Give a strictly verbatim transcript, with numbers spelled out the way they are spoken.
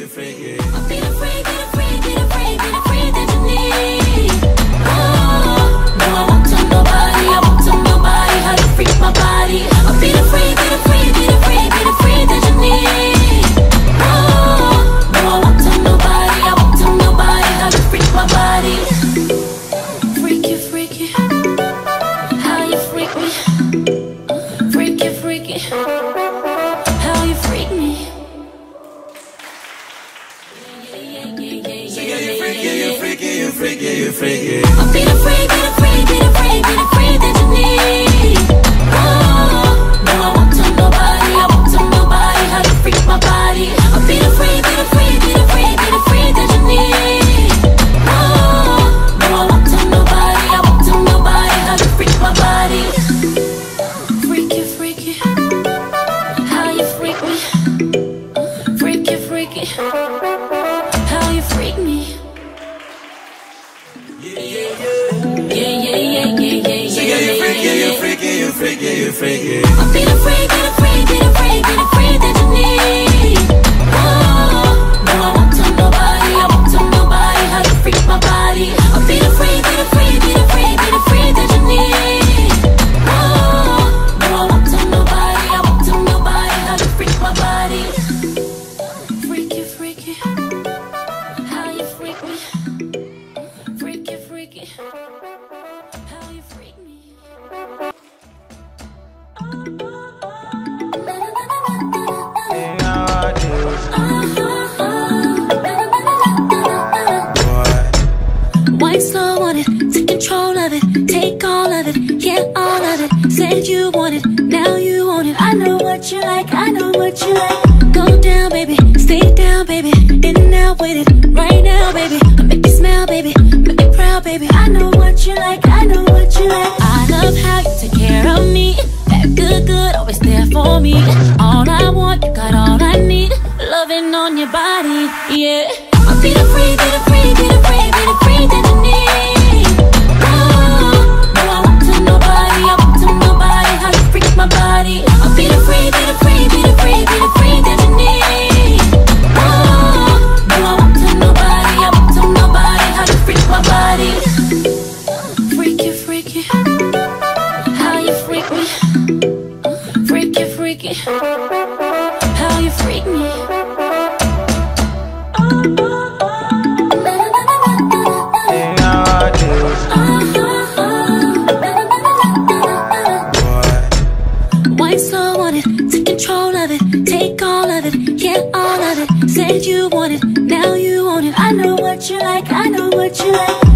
freaky. I'm being afraid, get afraid, get afraid, get afraid that you need. Oh, no, I won't tell nobody, I won't tell nobody how to freak my body. I'm being afraid, get afraid, get afraid, get afraid that you need. Oh, no, I won't tell nobody, I won't tell nobody how to freak my body. Freaky, freaky, how you freak me. Freaky, freaky, how you freak me. You freaky, you freaky, you freaky. I'm being afraid, get afraid, get afraid, get afraid that you need. Oh, no, I won't tell nobody, I won't tell nobody how to freak my body. I'm being afraid, get afraid, get afraid, get afraid that you need. Oh, no, I won't tell nobody, I won't tell nobody how to freak my body. Freaky, freaky, how you freak me. Freaky, freaky, how you freak me. Yeah, yeah, yeah, yeah, yeah, yeah, yeah, you freaky, you freaky, you freaky, you freaky. I'm being afraid, get afraid, get afraid, get afraid that you need. Oh, no, I won't tell nobody, I won't tell nobody how to freak my body. I'm being afraid, get afraid, get afraid, get afraid that you need. Oh, no, I won't tell nobody, I won't tell nobody how to freak my body. Freaky, freaky, how you freak me. Freaky, freaky, how you freak me. Wine slow on it, take control of it, take all of it, yeah, all of it. Said you want it, now you want it. I know what you like, I know what you like. Go down, baby, stay down, baby. In and out with it, right now, baby. I make you smile, baby, make you proud, baby. I know what you like, I know what you like. I love how you take care of me. That good, good, always there for me. All I want, you got all I need. Loving on your body, yeah. I'm being afraid, get afraid, get afraid, get afraid that you need. Oh, no, I won't tell nobody, I won't tell nobody how to freak my body. I'm being afraid, get afraid, get afraid, get afraid that you need. Oh, no, I won't tell nobody, I won't tell nobody how to freak my body. Freaky, freaky, how you freak me. Freaky, freaky, how you freak me. Wine slow on it, take control of it, take all of it, yeah, all of it. Said you want it, now you want it. I know what you like, I know what you like.